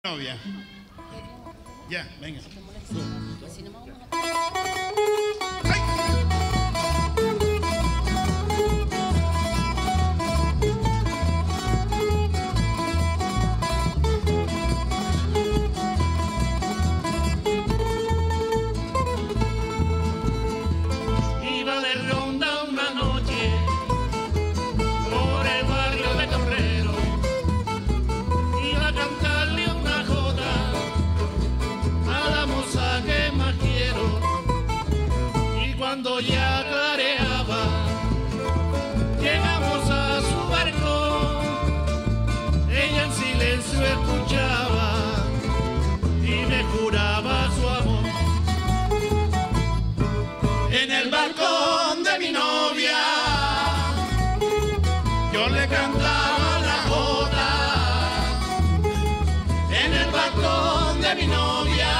Novia. Ya, venga. Iba de ronda una noche por el barrio de Torrero, iba a cantarle una joda a la moza que más quiero, y cuando ya clareaba llegamos a su balcón, ella en silencio escuchaba y me juraba su amor. En el balcón de mi novia yo le cantaba la joda. En el balcón de mi novia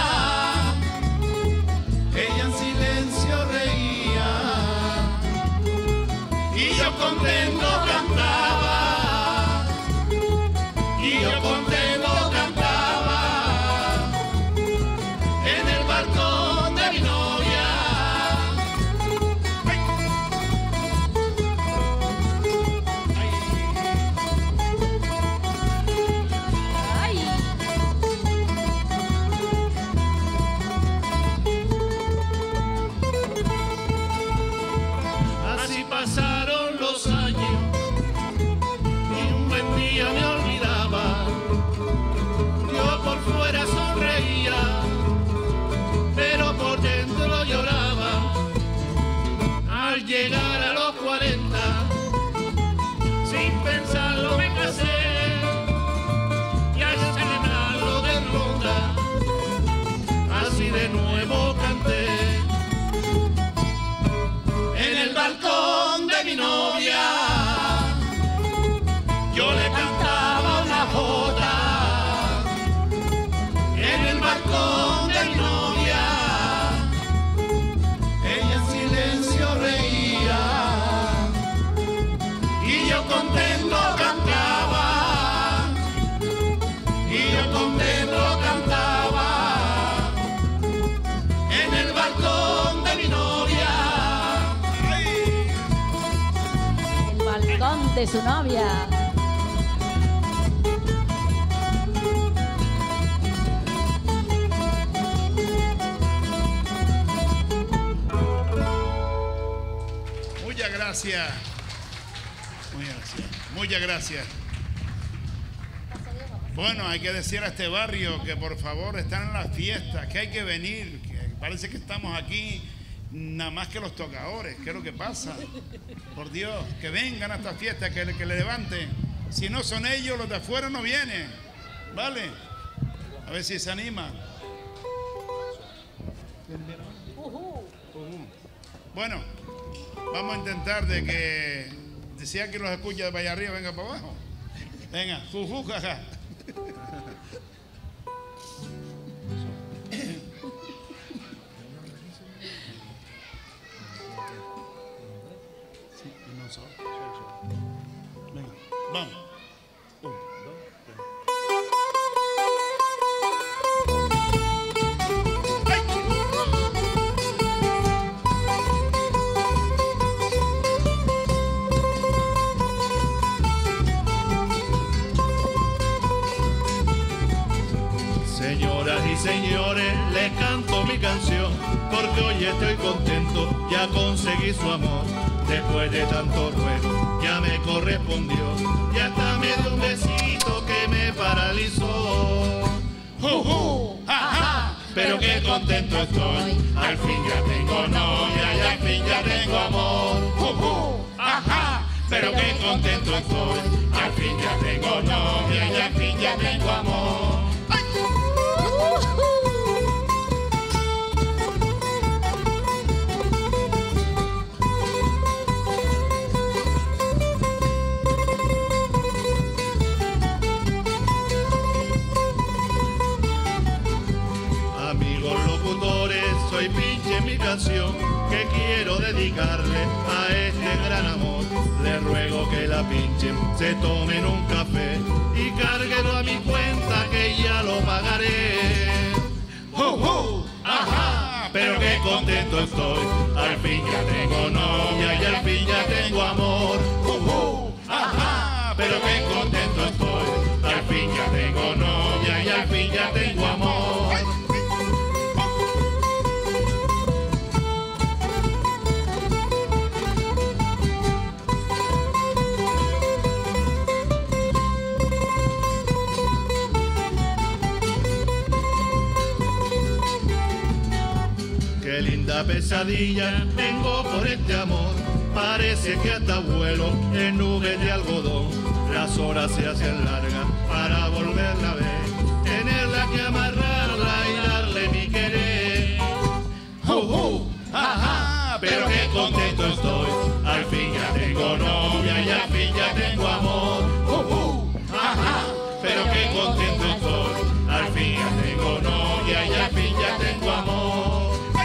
ella en silencio reía y yo contento cantaba, y yo contento cantaba. En el balcón de mi novia. Así pasaron los años y un buen día me olvidaba. Yo por fuera sonreía, pero por dentro lloraba. Al llegar a los 40, sin pensarlo me casé, y al serenarlo de ronda, así de nuevo canté. En el balcón de mi novia yo le cantaba una joda. En el balcón de mi novia ella en silencio reía y yo contento cantaba, y yo contento cantaba. En el balcón de mi novia. Balcón de su novia. Muchas gracias. Muchas gracias. Muchas gracias. Bueno, hay que decir a este barrio que por favor están en las fiestas, que hay que venir, que parece que estamos aquí nada más que los tocadores. ¿Qué es lo que pasa? Por Dios, que vengan a esta fiesta, que le levanten. Si no son ellos, los de afuera no vienen. ¿Vale? A ver si se animan. Bueno, vamos a intentar de que, si alguien los escucha de allá arriba, venga para abajo. Venga, juju, jaja. Venga, vamos. 1, 2, 3. Señoras y señores, les canto mi canción, porque hoy estoy contento, ya conseguí su amor. Después de tanto ruego, ya me correspondió, ya hasta me dio un besito que me paralizó. ¡Ja! Pero qué contento estoy, al fin ya tengo novia y al fin ya tengo amor. ¡Ja! Pero qué contento estoy, al fin ya tengo novia y al fin ya tengo amor. Amigos locutores, soy pinche en mi canción que quiero dedicarle a este gran amor. Le ruego que la pinchen, se tomen un café y cárguenlo a mi cuenta que ya ya lo pagaré. Ajá, pero qué contento estoy, al fin ya tengo novia y al fin ya tengo amor. Ajá, pero qué contento estoy, al fin ya tengo novia y al fin ya tengo amor. Qué linda pesadilla tengo por este amor, parece que hasta vuelo en nubes de algodón. Las horas se hacen largas para volverla a ver, tenerla que amarrarla y darle mi querer. Ajá, pero qué contento estoy, al fin ya tengo novia y al fin ya tengo amor. Ajá, pero qué contento estoy, al fin ya tengo novia y al fin ya tengo amor.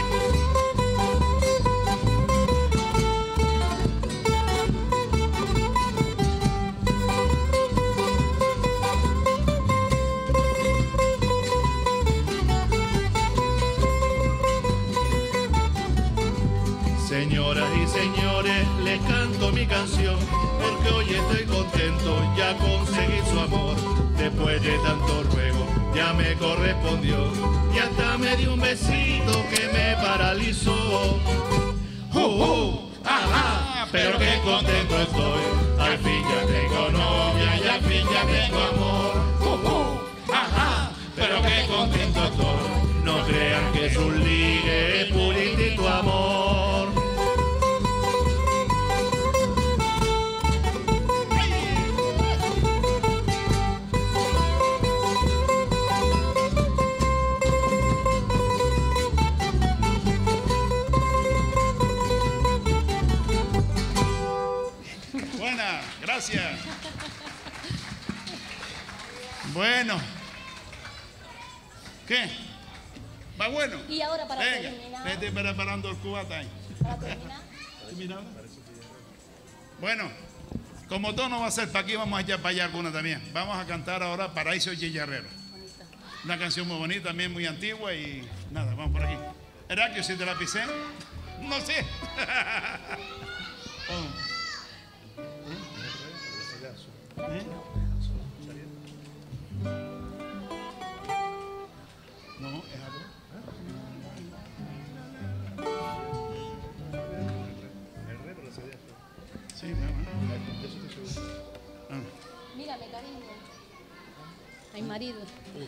Señoras y señores, les canto mi canción, porque hoy estoy contento, ya conseguí su amor. Después de tanto ruego, ya me correspondió, y hasta me dio un besito que me paralizó. Ajá, pero qué contento estoy, al fin ya tengo novia y al fin ya tengo amor. Ajá, pero qué contento estoy, no crean que es un ligue, es puritito amor. Gracias. Bueno. ¿Qué? ¿Va bueno? Y ahora para venga, terminar. estoy preparando el cubata ahí. Para terminar. Bueno, como todo no va a ser para aquí, vamos allá para allá alguna también. Vamos a cantar ahora Paraíso Chicharrero. Una canción muy bonita, también muy antigua y nada, vamos por aquí. Heraclio, si te la pisé, no sé. No, es algo. Sí, Mírame, cariño. Ay, marido.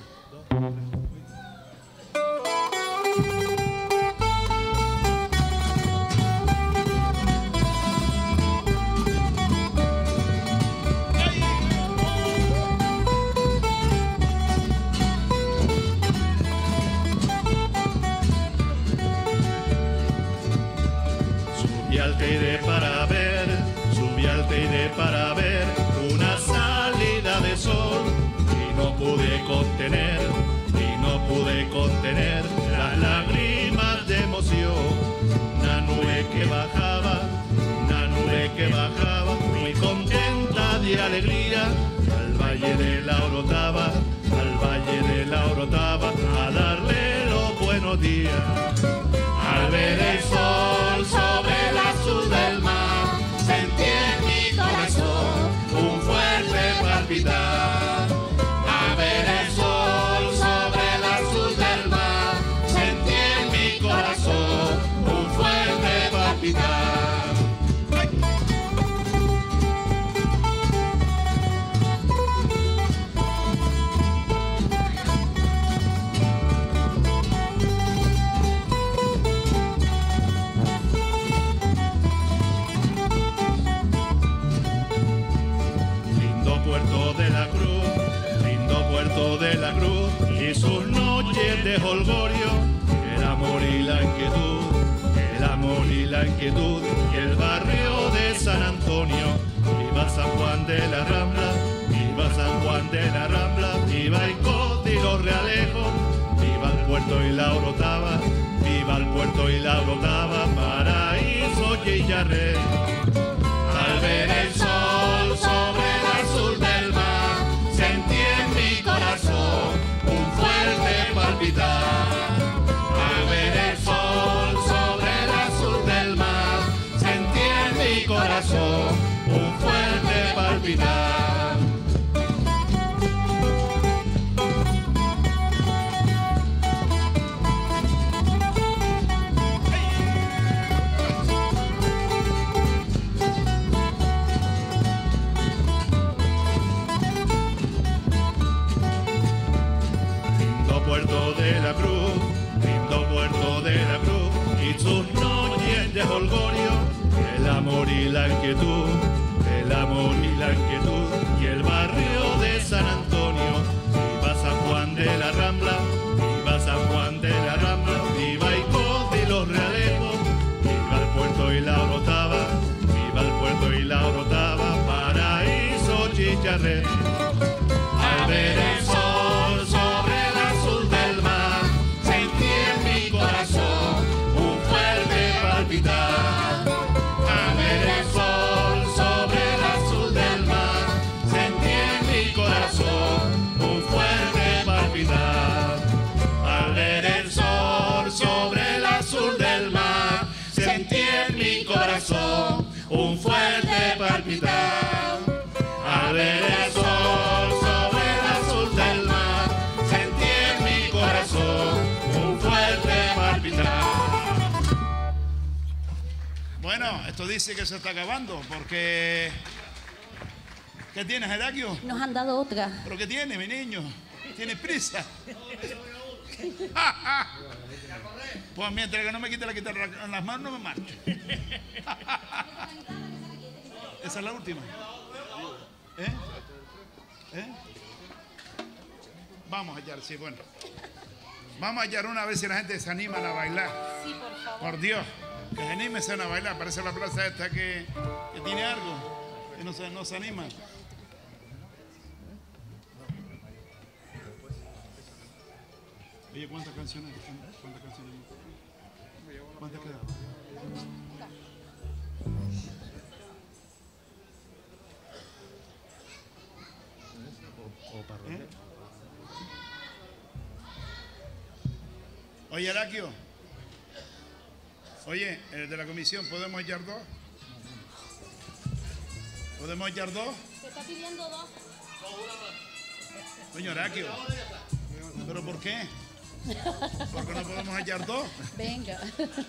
Subí al Teide para ver una salida de sol y no pude contener las lágrimas de emoción. Una nube que bajaba, muy contenta de alegría, al valle de la Orotava, a darle los buenos días. Al ver el sol sobre el azul del mar, sentí en mi corazón un fuerte palpitar. Al ver el sol sobre el azul del mar, sentí en mi corazón un fuerte palpitar. De la Cruz y sus noches de jolgorio, el amor y la inquietud, y el barrio de San Antonio. Viva San Juan de la Rambla, viva San Juan de la Rambla, viva el Cote y los Realejos, viva el puerto y la Orotava, Paraíso Chicharrero. Al ver el sol sobre el azul del mar, sentí en mi corazón un palpitar. Al ver el sol sobre el azul del mar, sentí en mi corazón un fuerte palpitar. Puerto de la Cruz, lindo Puerto de la Cruz, y sus noches de jolgorio, el amor y la inquietud, el amor y la inquietud, y el barrio de San Antonio, viva San Juan de la Rambla, viva San Juan de la Rambla, viva Icod y los Realejos, viva el puerto y la Orotava, viva el puerto y la Orotava, paraíso chicharrero. Al ver el sol sobre el azul del mar, sentí en mi corazón un fuerte palpitar. Al ver el sol sobre el azul del mar, sentí en mi corazón un fuerte palpitar. Al ver el sol sobre el azul del mar, sentí en mi corazón un fuerte palpitar. Al ver el sol Bueno, esto dice que se está acabando porque... ¿Qué tienes, Heraclio? Nos han dado otra. ¿Pero qué tiene, mi niño? ¿Tienes prisa? Pues mientras que no me quite la guitarra en las manos, no me marcho. Esa es la última. Vamos a hallar, sí, bueno. Vamos a hallar una vez si la gente se anima a bailar. Sí, por favor. Por Dios, que se animen a bailar. Parece la plaza esta que tiene algo, que no se anima. Oye, ¿cuántas canciones? ¿Cuántas canciones? ¿Cuántas quedan? Oye, Heraclio. Oye, de la comisión, ¿podemos hallar dos? ¿Podemos hallar dos? Se está pidiendo dos. Coño, Heraclio. ¿Pero por qué? ¿Por qué no podemos hallar dos? Venga.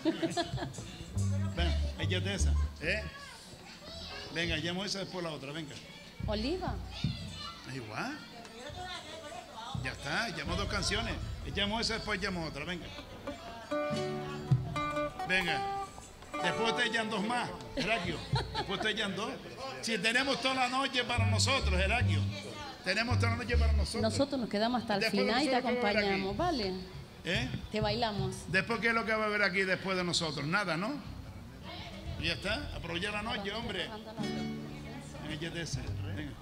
Ven, hállate esa. Venga, hallamos esa después la otra, venga. Oliva. ¿Es igual? Ya está, hallamos dos canciones. Echamos esa, después echamos otra, venga. Venga. Después te echan dos más, Heraclio. Después te echan dos. Si tenemos toda la noche para nosotros, Heraclio. Tenemos toda la noche para nosotros. Nosotros nos quedamos hasta el Después final y te nosotros, ¿qué va a haber acompañamos, ¿vale? Te bailamos. Después, ¿qué es lo que va a haber aquí después de nosotros? Nada, ¿no? Y ya está. Aprovechar la noche, hombre. Échate ese. Venga.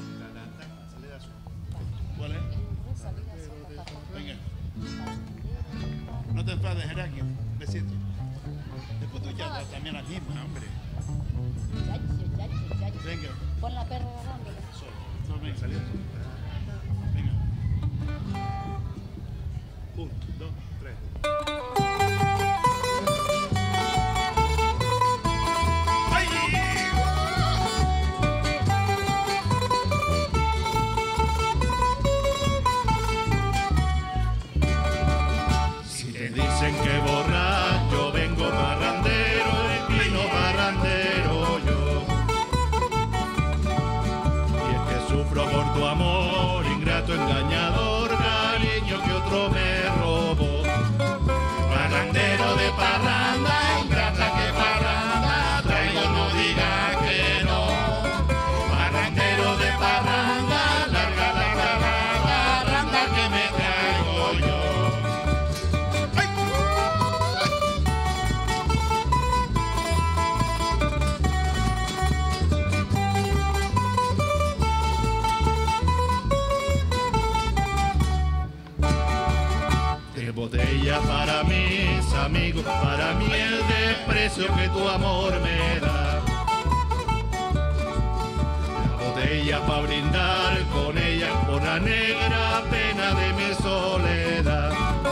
¿Cuál es? Venga. No te enfades, Heraclio. Besito. Después tú ya también la misma, hombre. Venga. Pon la perra agarrándola. Venga, salió. Venga. 1, 2, 3. ¡Ay! Si te dicen que borracho vengo parrandero, vino parrandero yo. Y es que sufro por tu amor, ingrato engañador, cariño que otro me robó. Parrandero de parranda, ingrata que parranda, traigo no diga que no. Parrandero de parranda, larga la parranda que me traigo yo. Botella para mis amigos, para mí el desprecio que tu amor me da. La botella para brindar con ella por la negra pena de mi soledad.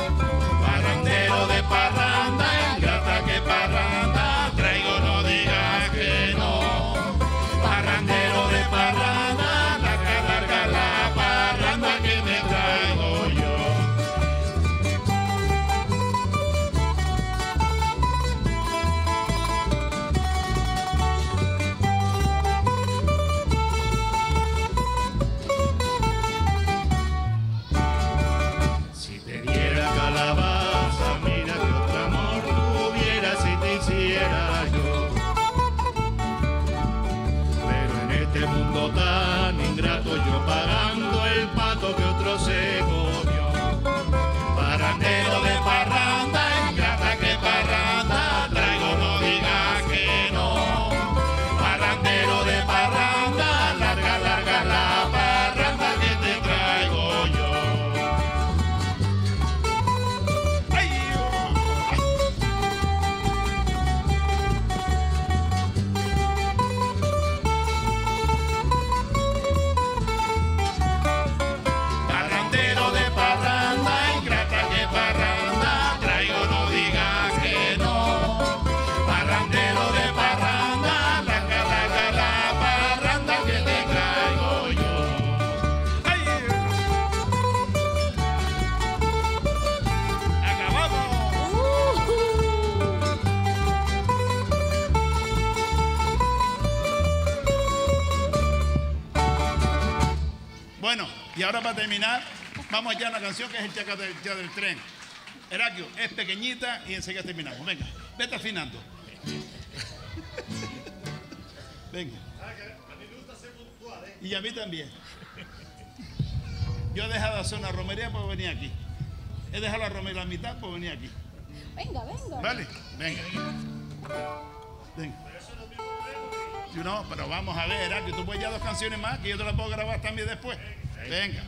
Y ahora para terminar, vamos ya a una canción que es el chacacha del tren. Heraclio, es pequeñita y enseguida terminamos. Venga, vete afinando. Venga. Y a mí también. Yo he dejado de hacer una romería por venir aquí. He dejado la romería a la mitad por venir aquí. Venga, venga. Vale, venga. Venga. Yo no, pero vamos a ver, Heraclio, tú puedes ya 2 canciones más que yo te las puedo grabar también después. Venga.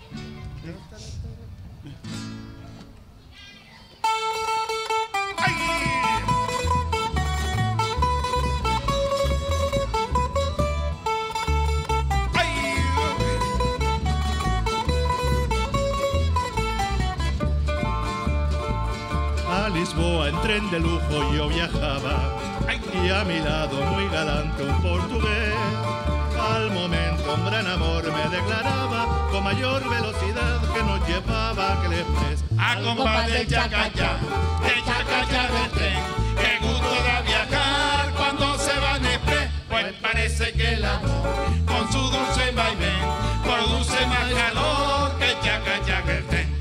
A Lisboa en tren de lujo yo viajaba y a mi lado muy galante un portugués. Al momento un gran amor me declaraba con mayor velocidad que nos llevaba aquel express. A compás del chacachá del tren, qué gusto da viajar cuando se va en express. Pues parece que el amor con su dulce vaivén produce más calor que el chacachá del tren.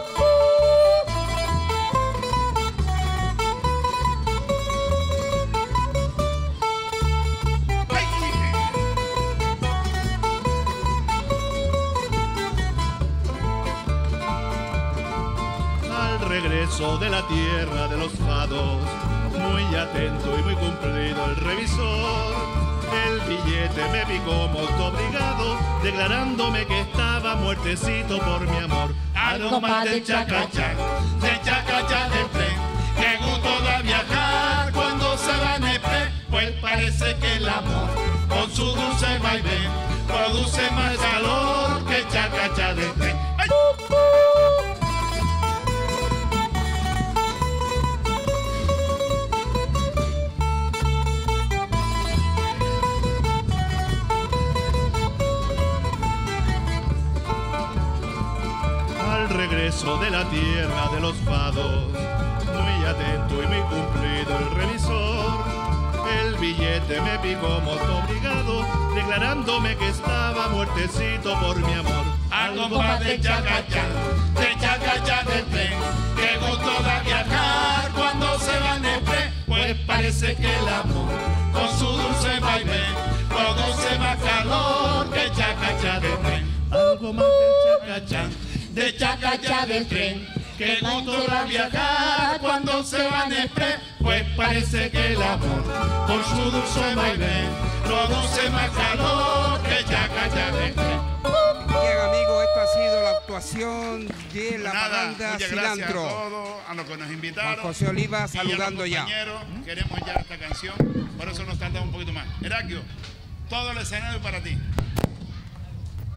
Regreso de la tierra de los fados, muy atento y muy cumplido el revisor. El billete me picó molto obligado, declarándome que estaba muertecito por mi amor. Algo más del chacachá del tren, qué gusto da viajar cuando se va en express. Pues parece que el amor con su dulce vaivén produce más calor que el chacachá del tren. ¡Ay! Regreso de la tierra de los fados, muy atento y muy cumplido el revisor. El billete me picó molto obligado, declarándome que estaba muertecito por mi amor. Al compás del chacachá del tren, qué gusto da viajar cuando se va en express. Pues parece que el amor con su dulce vaivén produce más calor que el chacachá del tren. Algo más del chacachá del tren, qué gusto da viajar cuando se va en express. Pues parece que el amor con su dulce vaivén produce más calor que el chacachá del tren. Bien, amigos, esto ha sido la actuación de la banda muchas Cilantro. gracias a todos, a los que nos invitaron. Juan José Oliva saludando y a ya. los compañeros, queremos ya esta canción, por eso nos tardamos un poquito más. Heraclio, todo el escenario para ti.